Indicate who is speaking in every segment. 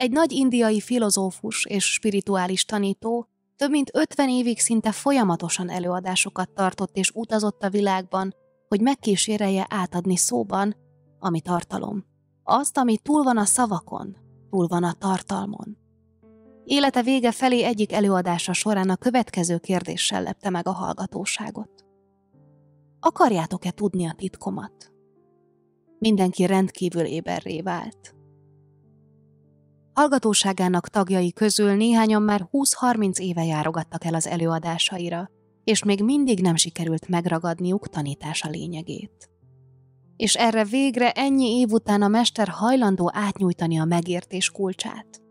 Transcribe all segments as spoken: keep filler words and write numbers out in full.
Speaker 1: Egy nagy indiai filozófus és spirituális tanító több mint ötven évig szinte folyamatosan előadásokat tartott és utazott a világban, hogy megkísérelje átadni szóban, ami tartalom. Azt, ami túl van a szavakon, túl van a tartalmon. Élete vége felé egyik előadása során a következő kérdéssel lepte meg a hallgatóságot. Akarjátok-e tudni a titkomat? Mindenki rendkívül éberré vált. Hallgatóságának tagjai közül néhányan már húsz-harminc éve járogattak el az előadásaira, és még mindig nem sikerült megragadniuk tanítása lényegét. És erre végre ennyi év után a mester hajlandó átnyújtani a megértés kulcsát.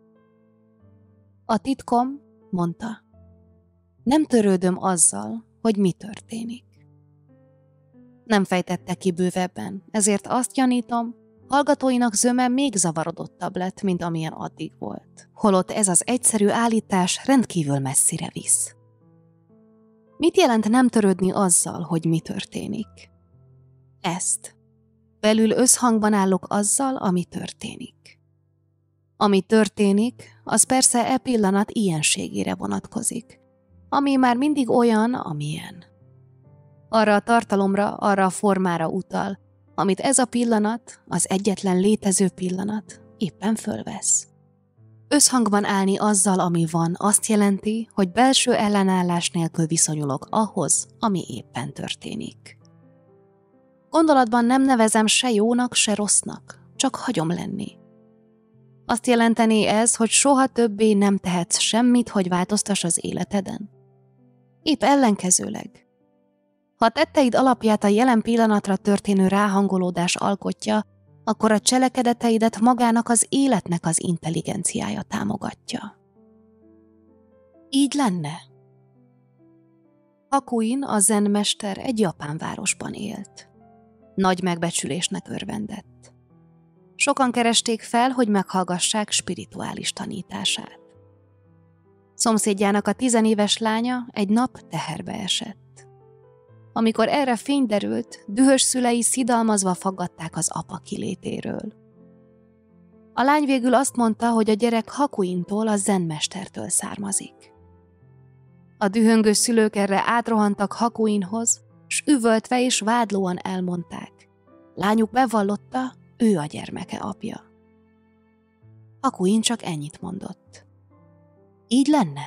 Speaker 1: A titkom, mondta, nem törődöm azzal, hogy mi történik. Nem fejtette ki bővebben, ezért azt gyanítom, hallgatóinak zöme még zavarodottabb lett, mint amilyen addig volt. Holott ez az egyszerű állítás rendkívül messzire visz. Mit jelent nem törődni azzal, hogy mi történik? Ezt. Belül összhangban állok azzal, ami történik. Ami történik, az persze e pillanat ilyenségére vonatkozik, ami már mindig olyan, amilyen. Arra a tartalomra, arra a formára utal, amit ez a pillanat, az egyetlen létező pillanat éppen fölvesz. Összhangban állni azzal, ami van, azt jelenti, hogy belső ellenállás nélkül viszonyulok ahhoz, ami éppen történik. Gondolatban nem nevezem se jónak, se rossznak, csak hagyom lenni. Azt jelenteni ez, hogy soha többé nem tehetsz semmit, hogy változtass az életeden? Épp ellenkezőleg. Ha a tetteid alapját a jelen pillanatra történő ráhangolódás alkotja, akkor a cselekedeteidet magának az életnek az intelligenciája támogatja. Így lenne. Hakuin, a zen-mester egy japán városban élt. Nagy megbecsülésnek örvendett. Sokan keresték fel, hogy meghallgassák spirituális tanítását. Szomszédjának a tizenéves lánya egy nap teherbe esett. Amikor erre fény derült, dühös szülei szidalmazva faggatták az apa kilétéről. A lány végül azt mondta, hogy a gyerek Hakuintól, a zenmestertől származik. A dühöngő szülők erre átrohantak Hakuinhoz, s üvöltve és vádlóan elmondták. Lányuk bevallotta, ő a gyermeke apja. Hakuin csak ennyit mondott. Így lenne?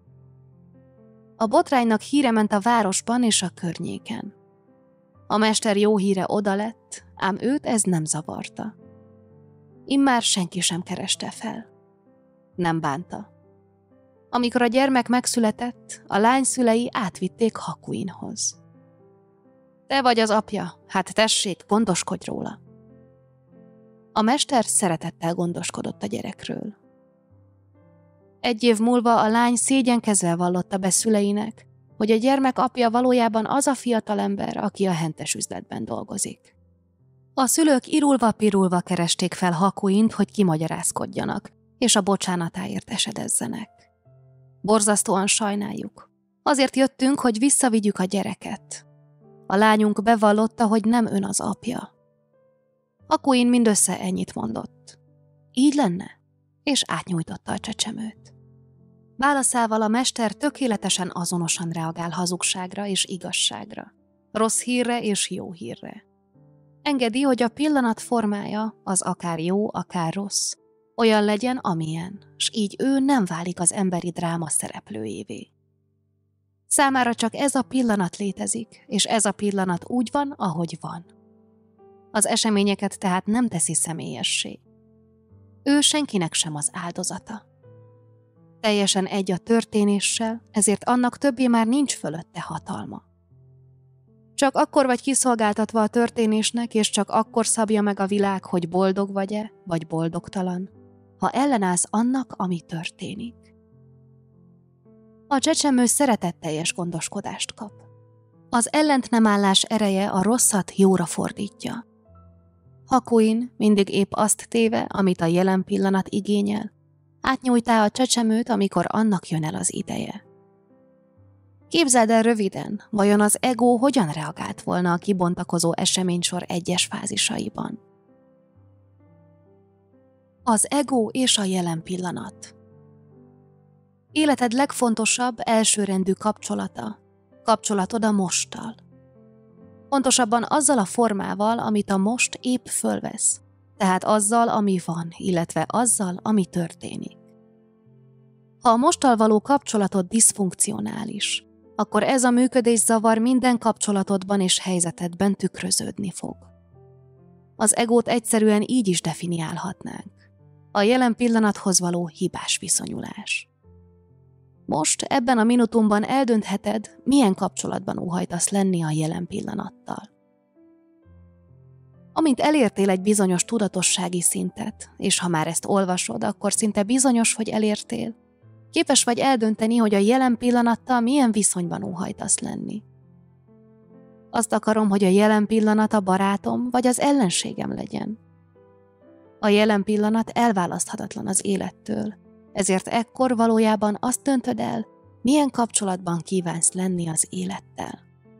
Speaker 1: A botránynak híre ment a városban és a környéken. A mester jó híre oda lett, ám őt ez nem zavarta. Immár senki sem kereste fel. Nem bánta. Amikor a gyermek megszületett, a lány szülei átvitték Hakuinhoz. Te vagy az apja, hát tessék, gondoskodj róla. A mester szeretettel gondoskodott a gyerekről. Egy év múlva a lány szégyenkezve vallotta be szüleinek, hogy a gyermek apja valójában az a fiatalember, aki a hentes üzletben dolgozik. A szülők irulva-pirulva keresték fel Hakuint, hogy kimagyarázkodjanak, és a bocsánatáért esedezzenek. Borzasztóan sajnáljuk. Azért jöttünk, hogy visszavigyük a gyereket. A lányunk bevallotta, hogy nem ön az apja. Hakuin mindössze ennyit mondott. Így lenne? És átnyújtotta a csecsemőt. Válaszával a mester tökéletesen azonosan reagál hazugságra és igazságra, rossz hírre és jó hírre. Engedi, hogy a pillanat formája, az akár jó, akár rossz, olyan legyen, amilyen, s így ő nem válik az emberi dráma szereplőjévé. Számára csak ez a pillanat létezik, és ez a pillanat úgy van, ahogy van. Az eseményeket tehát nem teszi személyessé. Ő senkinek sem az áldozata. Teljesen egy a történéssel, ezért annak többé már nincs fölötte hatalma. Csak akkor vagy kiszolgáltatva a történésnek, és csak akkor szabja meg a világ, hogy boldog vagy-e, vagy boldogtalan, ha ellenállsz annak, ami történik. A csecsemő szeretetteljes gondoskodást kap. Az ellentnemállás ereje a rosszat jóra fordítja. Hakuin mindig épp azt téve, amit a jelen pillanat igényel, átnyújtá a csecsemőt, amikor annak jön el az ideje. Képzeld el röviden, vajon az ego hogyan reagált volna a kibontakozó eseménysor egyes fázisaiban. Az ego és a jelen pillanat. Életed legfontosabb, elsőrendű kapcsolata. Kapcsolatod a mosttal. Pontosabban azzal a formával, amit a most épp fölvesz. Tehát azzal, ami van, illetve azzal, ami történik. Ha a mosttal való kapcsolatod diszfunkcionális, akkor ez a működészavar minden kapcsolatodban és helyzetedben tükröződni fog. Az egót egyszerűen így is definiálhatnánk. A jelen pillanathoz való hibás viszonyulás. Most, ebben a minutumban eldöntheted, milyen kapcsolatban óhajtasz lenni a jelen pillanattal. Amint elértél egy bizonyos tudatossági szintet, és ha már ezt olvasod, akkor szinte bizonyos, hogy elértél, képes vagy eldönteni, hogy a jelen pillanattal milyen viszonyban óhajtasz lenni. Azt akarom, hogy a jelen pillanat a barátom vagy az ellenségem legyen. A jelen pillanat elválaszthatatlan az élettől, ezért ekkor valójában azt döntöd el, milyen kapcsolatban kívánsz lenni az élettel.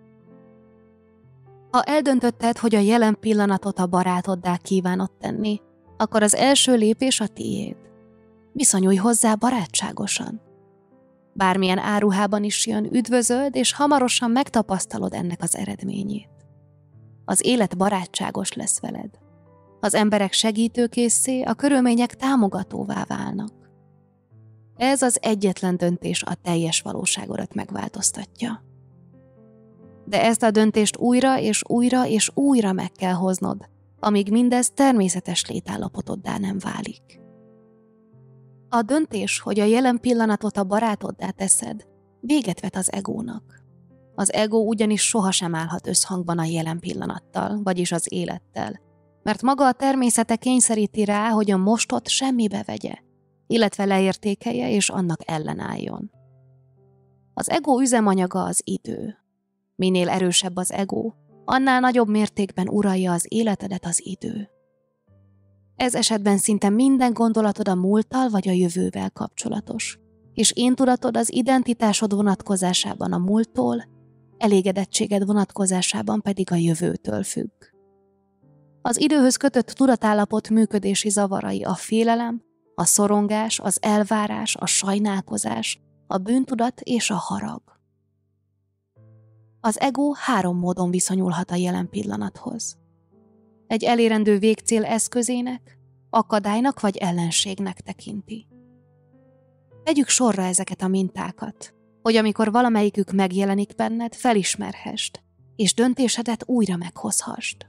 Speaker 1: Ha eldöntötted, hogy a jelen pillanatot a barátoddá kívánod tenni, akkor az első lépés a tiéd. Viszonyulj hozzá barátságosan. Bármilyen áruhában is jön, üdvözöld, és hamarosan megtapasztalod ennek az eredményét. Az élet barátságos lesz veled. Az emberek segítőkészé, a körülmények támogatóvá válnak. Ez az egyetlen döntés a teljes valóságodat megváltoztatja. De ezt a döntést újra és újra és újra meg kell hoznod, amíg mindez természetes létállapotoddá nem válik. A döntés, hogy a jelen pillanatot a barátoddá teszed, véget vet az egónak. Az ego ugyanis sohasem állhat összhangban a jelen pillanattal, vagyis az élettel, mert maga a természete kényszeríti rá, hogy a mostot semmibe vegye, illetve leértékelje és annak ellenálljon. Az ego üzemanyaga az idő. Minél erősebb az ego, annál nagyobb mértékben uralja az életedet az idő. Ez esetben szinte minden gondolatod a múlttal vagy a jövővel kapcsolatos, és én tudatod az identitásod vonatkozásában a múlttól, elégedettséged vonatkozásában pedig a jövőtől függ. Az időhöz kötött tudatállapot működési zavarai a félelem, a szorongás, az elvárás, a sajnálkozás, a bűntudat és a harag. Az ego három módon viszonyulhat a jelen pillanathoz. Egy elérendő végcél eszközének, akadálynak vagy ellenségnek tekinti. Tegyük sorra ezeket a mintákat, hogy amikor valamelyikük megjelenik benned, felismerhesd, és döntésedet újra meghozhasd.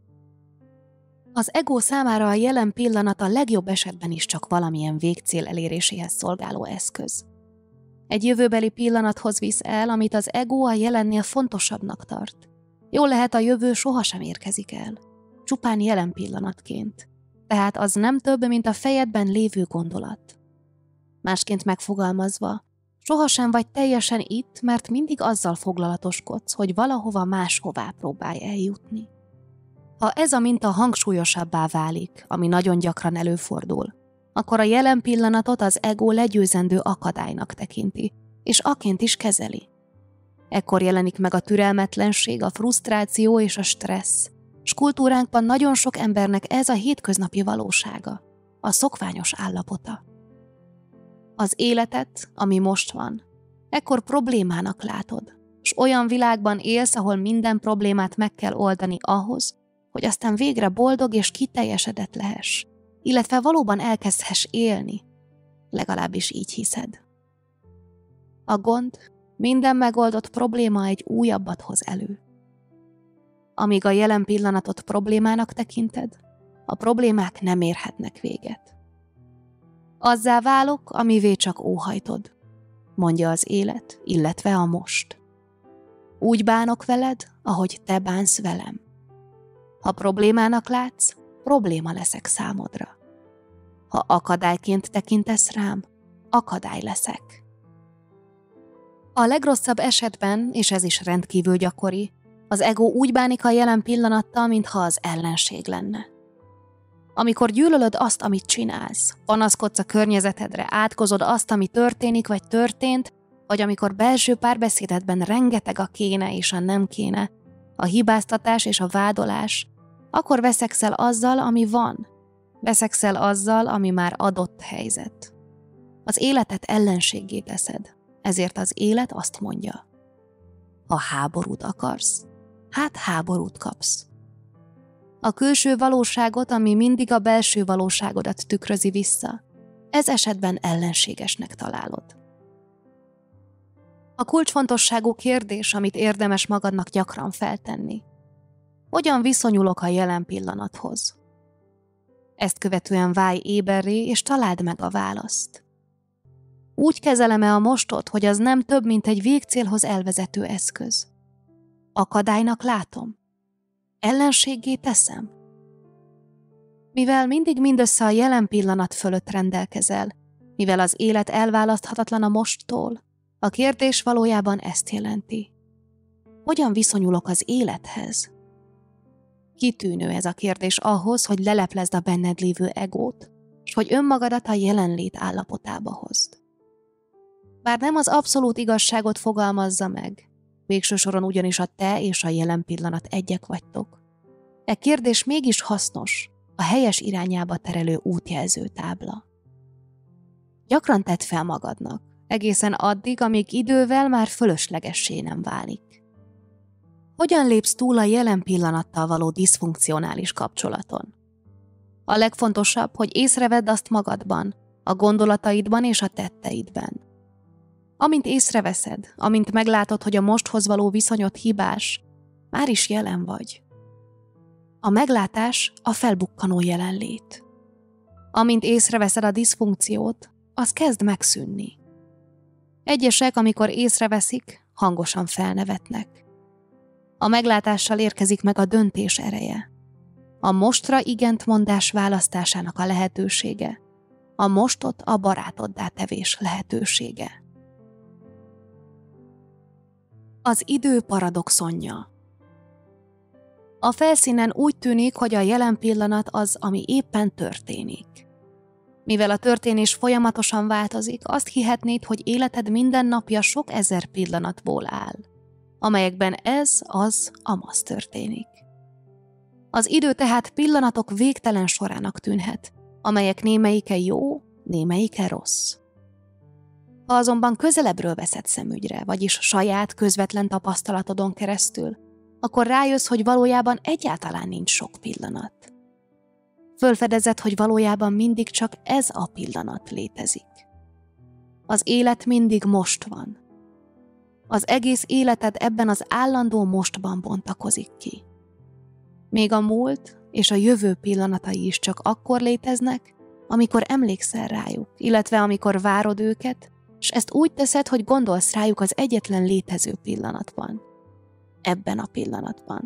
Speaker 1: Az ego számára a jelen pillanat a legjobb esetben is csak valamilyen végcél eléréséhez szolgáló eszköz. Egy jövőbeli pillanathoz visz el, amit az ego a jelennél fontosabbnak tart. Jól lehet, a jövő sohasem érkezik el, csupán jelen pillanatként. Tehát az nem több, mint a fejedben lévő gondolat. Másként megfogalmazva, sohasem vagy teljesen itt, mert mindig azzal foglalatoskodsz, hogy valahova máshová próbálj eljutni. Ha ez a minta hangsúlyosabbá válik, ami nagyon gyakran előfordul, akkor a jelen pillanatot az ego legyőzendő akadálynak tekinti, és aként is kezeli. Ekkor jelenik meg a türelmetlenség, a frusztráció és a stressz, s kultúránkban nagyon sok embernek ez a hétköznapi valósága, a szokványos állapota. Az életet, ami most van, ekkor problémának látod, s olyan világban élsz, ahol minden problémát meg kell oldani ahhoz, hogy aztán végre boldog és kiteljesedett lehess, illetve valóban elkezdhess élni, legalábbis így hiszed. A gond, minden megoldott probléma egy újabbat hoz elő. Amíg a jelen pillanatot problémának tekinted, a problémák nem érhetnek véget. Azzá válok, amivé csak óhajtod, mondja az élet, illetve a most. Úgy bánok veled, ahogy te bánsz velem. Ha problémának látsz, probléma leszek számodra. Ha akadályként tekintesz rám, akadály leszek. A legrosszabb esetben, és ez is rendkívül gyakori, az ego úgy bánik a jelen pillanattal, mintha az ellenség lenne. Amikor gyűlölöd azt, amit csinálsz, panaszkodsz a környezetedre, átkozod azt, ami történik vagy történt, vagy amikor belső párbeszédedben rengeteg a kéne és a nem kéne, a hibáztatás és a vádolás, akkor veszekszel azzal, ami van, veszekszel azzal, ami már adott helyzet. Az életet ellenséggé teszed, ezért az élet azt mondja: ha háborút akarsz, hát háborút kapsz. A külső valóságot, ami mindig a belső valóságodat tükrözi vissza, ez esetben ellenségesnek találod. A kulcsfontosságú kérdés, amit érdemes magadnak gyakran feltenni: hogyan viszonyulok a jelen pillanathoz? Ezt követően válj éberré, és találd meg a választ. Úgy kezelem-e a mostot, hogy az nem több, mint egy végcélhoz elvezető eszköz? Akadálynak látom? Ellenséggé teszem? Mivel mindig mindössze a jelen pillanat fölött rendelkezel, mivel az élet elválaszthatatlan a mosttól, a kérdés valójában ezt jelenti: hogyan viszonyulok az élethez? Kitűnő ez a kérdés ahhoz, hogy leleplezd a benned lévő egót, s hogy önmagadat a jelenlét állapotába hozd. Bár nem az abszolút igazságot fogalmazza meg, végső soron ugyanis a te és a jelen pillanat egyek vagytok, e kérdés mégis hasznos, a helyes irányába terelő útjelző tábla. Gyakran tedd fel magadnak, egészen addig, amíg idővel már fölöslegessé nem válik. Hogyan lépsz túl a jelen pillanattal való diszfunkcionális kapcsolaton? A legfontosabb, hogy észrevedd azt magadban, a gondolataidban és a tetteidben. Amint észreveszed, amint meglátod, hogy a mosthoz való viszonyod hibás, már is jelen vagy. A meglátás a felbukkanó jelenlét. Amint észreveszed a diszfunkciót, az kezd megszűnni. Egyesek, amikor észreveszik, hangosan felnevetnek. A meglátással érkezik meg a döntés ereje. A mostra igent mondás választásának a lehetősége. A mostot a barátoddá tevés lehetősége. Az idő paradoxonja. A felszínen úgy tűnik, hogy a jelen pillanat az, ami éppen történik. Mivel a történés folyamatosan változik, azt hihetnéd, hogy életed minden napja sok ezer pillanatból áll, amelyekben ez, az, amaz történik. Az idő tehát pillanatok végtelen sorának tűnhet, amelyek némelyike jó, némelyike rossz. Ha azonban közelebbről veszed szemügyre, vagyis saját közvetlen tapasztalatodon keresztül, akkor rájössz, hogy valójában egyáltalán nincs sok pillanat. Fölfedezed, hogy valójában mindig csak ez a pillanat létezik. Az élet mindig most van. Az egész életed ebben az állandó mostban bontakozik ki. Még a múlt és a jövő pillanatai is csak akkor léteznek, amikor emlékszel rájuk, illetve amikor várod őket, és ezt úgy teszed, hogy gondolsz rájuk az egyetlen létező pillanatban. Ebben a pillanatban.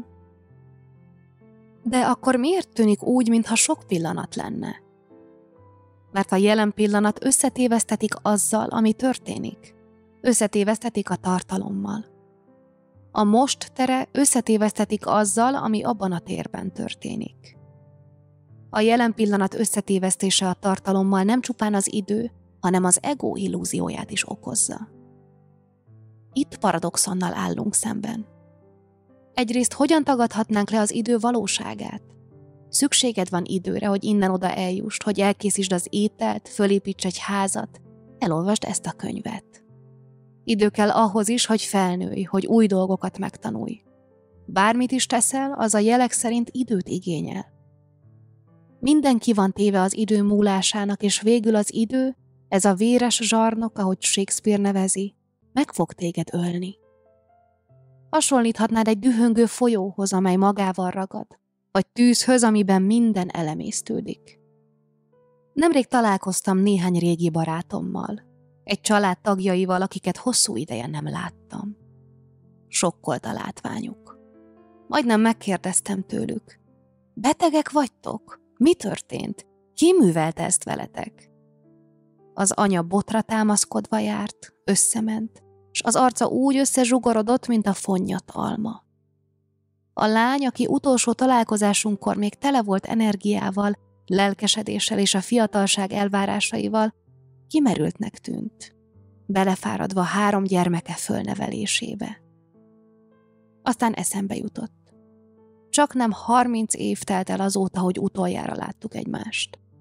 Speaker 1: De akkor miért tűnik úgy, mintha sok pillanat lenne? Mert a jelen pillanat összetévesztetik azzal, ami történik. Összetévesztetik a tartalommal. A most tere összetévesztetik azzal, ami abban a térben történik. A jelen pillanat összetévesztése a tartalommal nem csupán az idő, hanem az ego illúzióját is okozza. Itt paradoxonnal állunk szemben. Egyrészt hogyan tagadhatnánk le az idő valóságát? Szükséged van időre, hogy innen-oda eljuss, hogy elkészítsd az ételt, fölépíts egy házat, elolvasd ezt a könyvet. Idő kell ahhoz is, hogy felnőj, hogy új dolgokat megtanulj. Bármit is teszel, az a jelek szerint időt igényel. Mindenki van téve az idő múlásának, és végül az idő, ez a véres zsarnok, ahogy Shakespeare nevezi, meg fog téged ölni. Hasonlíthatnád egy dühöngő folyóhoz, amely magával ragad, vagy tűzhöz, amiben minden elemésztődik. Nemrég találkoztam néhány régi barátommal, egy család tagjaival, akiket hosszú ideje nem láttam. Sokkolt a látványuk. Majdnem megkérdeztem tőlük: betegek vagytok? Mi történt? Ki művelte ezt veletek? Az anya botra támaszkodva járt, összement, s az arca úgy összezsugorodott, mint a fonnyat alma. A lány, aki utolsó találkozásunkkor még tele volt energiával, lelkesedéssel és a fiatalság elvárásaival, kimerültnek tűnt, belefáradva három gyermeke fölnevelésébe. Aztán eszembe jutott. Csaknem harminc év telt el azóta, hogy utoljára láttuk egymást.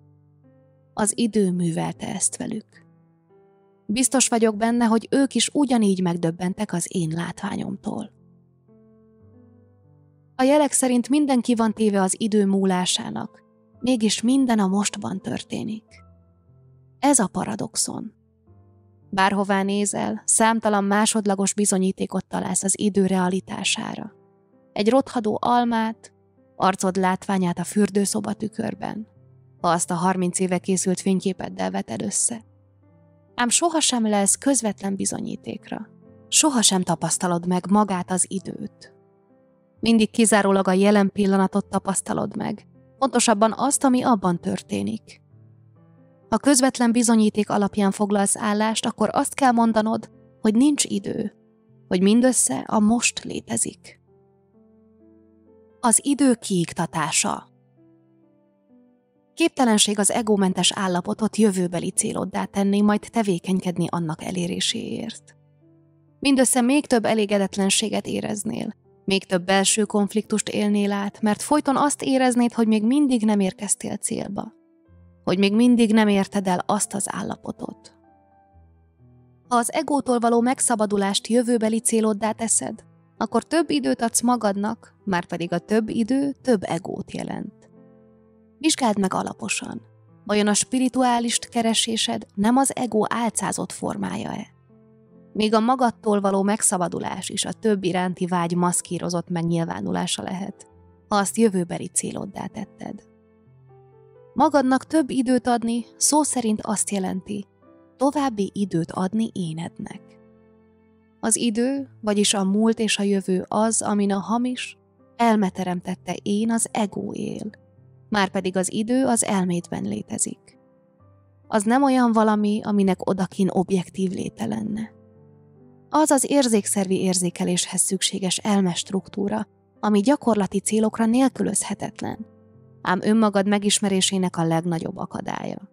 Speaker 1: Az idő művelte ezt velük. Biztos vagyok benne, hogy ők is ugyanígy megdöbbentek az én látványomtól. A jelek szerint mindenki van téve az idő múlásának, mégis minden a mostban történik. Ez a paradoxon. Bárhová nézel, számtalan másodlagos bizonyítékot találsz az idő realitására. Egy rothadó almát, arcod látványát a fürdőszoba tükörben, ha azt a harminc éve készült fényképeddel veted össze. Ám sohasem lelsz közvetlen bizonyítékra. Sohasem tapasztalod meg magát az időt. Mindig kizárólag a jelen pillanatot tapasztalod meg, pontosabban azt, ami abban történik. Ha közvetlen bizonyíték alapján foglalsz állást, akkor azt kell mondanod, hogy nincs idő, hogy mindössze a most létezik. Az idő kiiktatása. Képtelenség az egómentes állapotot jövőbeli céloddá tenni, majd tevékenykedni annak eléréséért. Mindössze még több elégedetlenséget éreznél, még több belső konfliktust élnél át, mert folyton azt éreznéd, hogy még mindig nem érkeztél célba, hogy még mindig nem érted el azt az állapotot. Ha az egótól való megszabadulást jövőbeli céloddá teszed, akkor több időt adsz magadnak, márpedig a több idő több egót jelent. Vizsgáld meg alaposan, vajon a spirituálist keresésed nem az ego álcázott formája-e? Még a magadtól való megszabadulás is a több iránti vágy maszkírozott megnyilvánulása lehet, ha azt jövőbeli céloddá tetted. Magadnak több időt adni szó szerint azt jelenti, további időt adni énednek. Az idő, vagyis a múlt és a jövő az, amin a hamis, elmeteremtette én az ego él, márpedig az idő az elmédben létezik. Az nem olyan valami, aminek odakin objektív léte lenne. Az az érzékszervi érzékeléshez szükséges elmestruktúra, ami gyakorlati célokra nélkülözhetetlen, ám önmagad megismerésének a legnagyobb akadálya.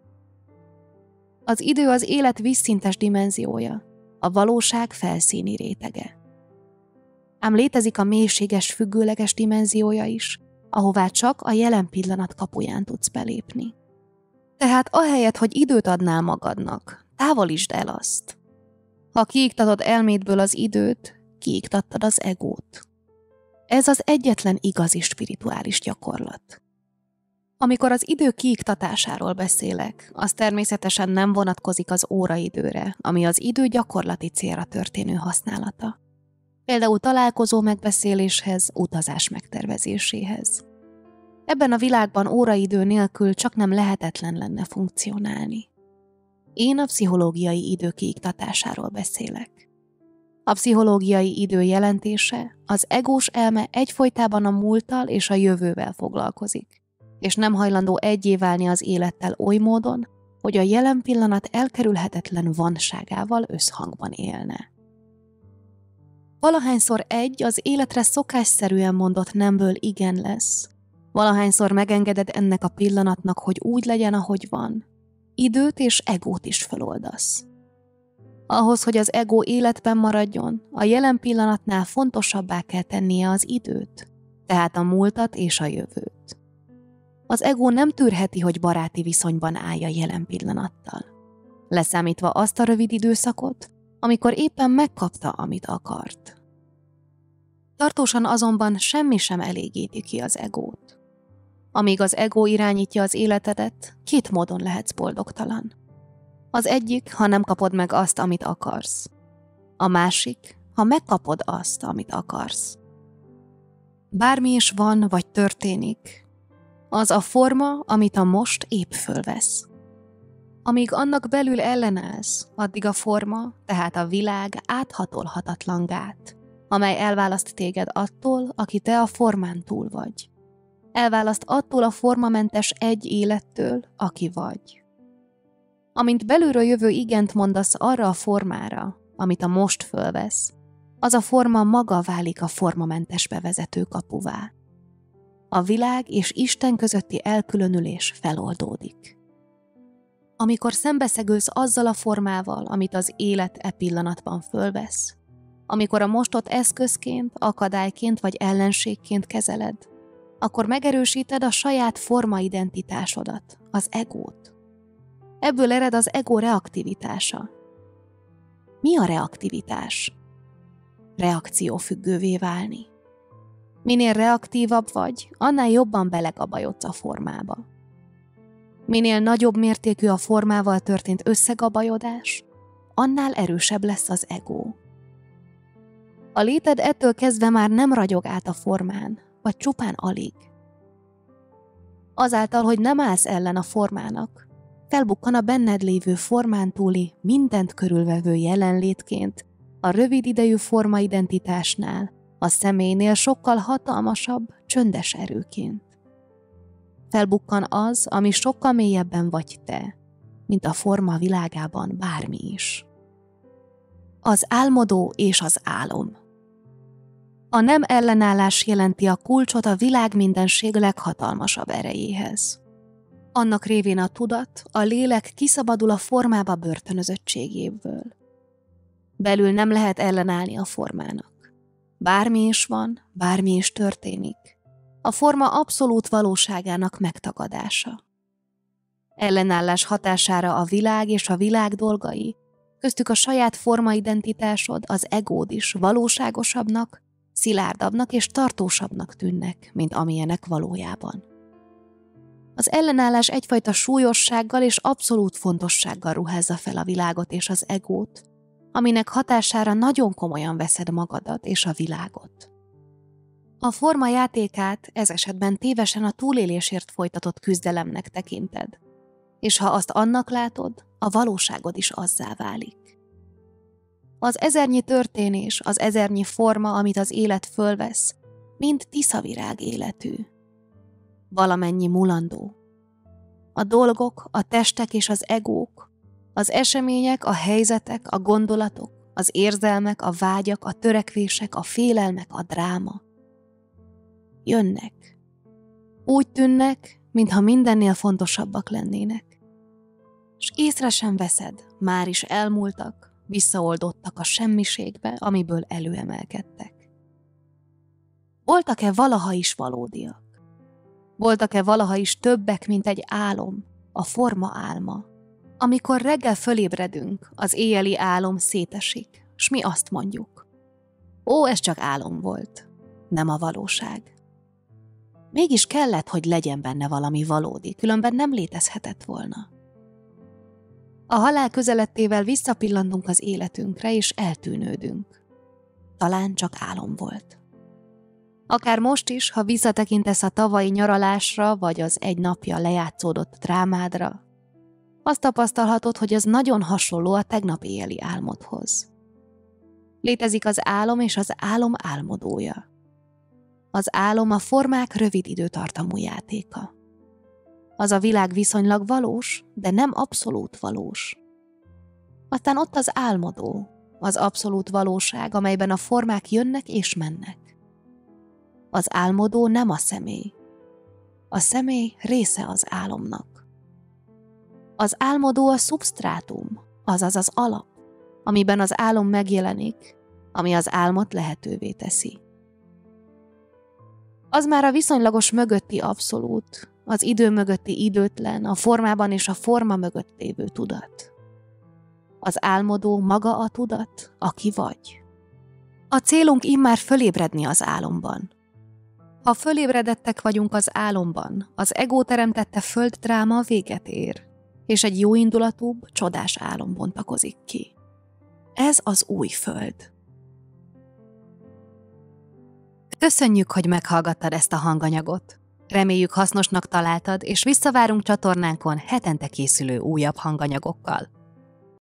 Speaker 1: Az idő az élet vízszintes dimenziója, a valóság felszíni rétege. Ám létezik a mélységes, függőleges dimenziója is, ahová csak a jelen pillanat kapuján tudsz belépni. Tehát ahelyett, hogy időt adnál magadnak, távolítsd el azt. Ha kiiktatod elmédből az időt, kiiktattad az egót. Ez az egyetlen igazi spirituális gyakorlat. Amikor az idő kiiktatásáról beszélek, az természetesen nem vonatkozik az óraidőre, ami az idő gyakorlati célra történő használata. Például találkozó megbeszéléshez, utazás megtervezéséhez. Ebben a világban óraidő nélkül csak nem lehetetlen lenne funkcionálni. Én a pszichológiai idő kiiktatásáról beszélek. A pszichológiai idő jelentése az egós elme egyfolytában a múlttal és a jövővel foglalkozik, és nem hajlandó egyé válni az élettel oly módon, hogy a jelen pillanat elkerülhetetlen vanságával összhangban élne. Valahányszor egy az életre szokásszerűen mondott nemből igen lesz, valahányszor megengeded ennek a pillanatnak, hogy úgy legyen, ahogy van, időt és egót is feloldasz. Ahhoz, hogy az ego életben maradjon, a jelen pillanatnál fontosabbá kell tennie az időt, tehát a múltat és a jövőt. Az ego nem tűrheti, hogy baráti viszonyban állja jelen pillanattal, leszámítva azt a rövid időszakot, amikor éppen megkapta, amit akart. Tartósan azonban semmi sem elégíti ki az egót. Amíg az ego irányítja az életedet, két módon lehetsz boldogtalan. Az egyik, ha nem kapod meg azt, amit akarsz. A másik, ha megkapod azt, amit akarsz. Bármi is van vagy történik, az a forma, amit a most épp fölvesz. Amíg annak belül ellenállsz, addig a forma, tehát a világ áthatolhatatlan gát, amely elválaszt téged attól, aki te a formán túl vagy. Elválaszt attól a formamentes egy élettől, aki vagy. Amint belülről jövő igent mondasz arra a formára, amit a most fölvesz, az a forma maga válik a formamentes bevezető kapuvá. A világ és Isten közötti elkülönülés feloldódik. Amikor szembeszegülsz azzal a formával, amit az élet e pillanatban fölvesz, amikor a mostot eszközként, akadályként vagy ellenségként kezeled, akkor megerősíted a saját formaidentitásodat, az egót. Ebből ered az ego reaktivitása. Mi a reaktivitás? Reakciófüggővé válni. Minél reaktívabb vagy, annál jobban belegabajodsz a formába. Minél nagyobb mértékű a formával történt összegabajodás, annál erősebb lesz az ego. A léted ettől kezdve már nem ragyog át a formán, vagy csupán alig. Azáltal, hogy nem állsz ellen a formának, felbukkan a benned lévő formán túli, mindent körülvevő jelenlétként, a rövid idejű formaidentitásnál, a személynél sokkal hatalmasabb, csöndes erőként. Felbukkan az, ami sokkal mélyebben vagy te, mint a forma világában bármi is. Az álmodó és az álom. A nem ellenállás jelenti a kulcsot a világ mindenség leghatalmasabb erejéhez. Annak révén a tudat, a lélek kiszabadul a formába börtönözöttségéből. Belül nem lehet ellenállni a formának. Bármi is van, bármi is történik. A forma abszolút valóságának megtagadása. Ellenállás hatására a világ és a világ dolgai, köztük a saját formaidentitásod, az egód is valóságosabbnak, szilárdabbnak és tartósabbnak tűnnek, mint amilyenek valójában. Az ellenállás egyfajta súlyossággal és abszolút fontossággal ruházza fel a világot és az egót, aminek hatására nagyon komolyan veszed magadat és a világot. A forma játékát ez esetben tévesen a túlélésért folytatott küzdelemnek tekinted, és ha azt annak látod, a valóságod is azzá válik. Az ezernyi történés, az ezernyi forma, amit az élet fölvesz, mind tiszavirág életű. Valamennyi mulandó. A dolgok, a testek és az egók, az események, a helyzetek, a gondolatok, az érzelmek, a vágyak, a törekvések, a félelmek, a dráma. Jönnek. Úgy tűnnek, mintha mindennél fontosabbak lennének. És észre sem veszed, már is elmúltak, visszaoldottak a semmiségbe, amiből előemelkedtek. Voltak-e valaha is valódiak? Voltak-e valaha is többek, mint egy álom, a forma álma? Amikor reggel fölébredünk, az éjjeli álom szétesik, s mi azt mondjuk. Ó, ez csak álom volt, nem a valóság. Mégis kellett, hogy legyen benne valami valódi, különben nem létezhetett volna. A halál közelettével visszapillantunk az életünkre, és eltűnődünk. Talán csak álom volt. Akár most is, ha visszatekintesz a tavalyi nyaralásra, vagy az egy napja lejátszódott drámádra, azt tapasztalhatod, hogy az nagyon hasonló a tegnap éjjeli álmodhoz. Létezik az álom és az álom álmodója. Az álom a formák rövid időtartamú játéka. Az a világ viszonylag valós, de nem abszolút valós. Aztán ott az álmodó, az abszolút valóság, amelyben a formák jönnek és mennek. Az álmodó nem a személy. A személy része az álomnak. Az álmodó a szubsztrátum, azaz az alap, amiben az álom megjelenik, ami az álmot lehetővé teszi. Az már a viszonylagos mögötti abszolút, az idő mögötti időtlen, a formában és a forma mögött lévő tudat. Az álmodó maga a tudat, aki vagy. A célunk immár fölébredni az álomban. Ha fölébredettek vagyunk az álomban, az ego teremtette földdráma véget ér, és egy jóindulatúbb, csodás álom bontakozik ki. Ez az új föld. Köszönjük, hogy meghallgattad ezt a hanganyagot. Reméljük hasznosnak találtad, és visszavárunk csatornánkon hetente készülő újabb hanganyagokkal.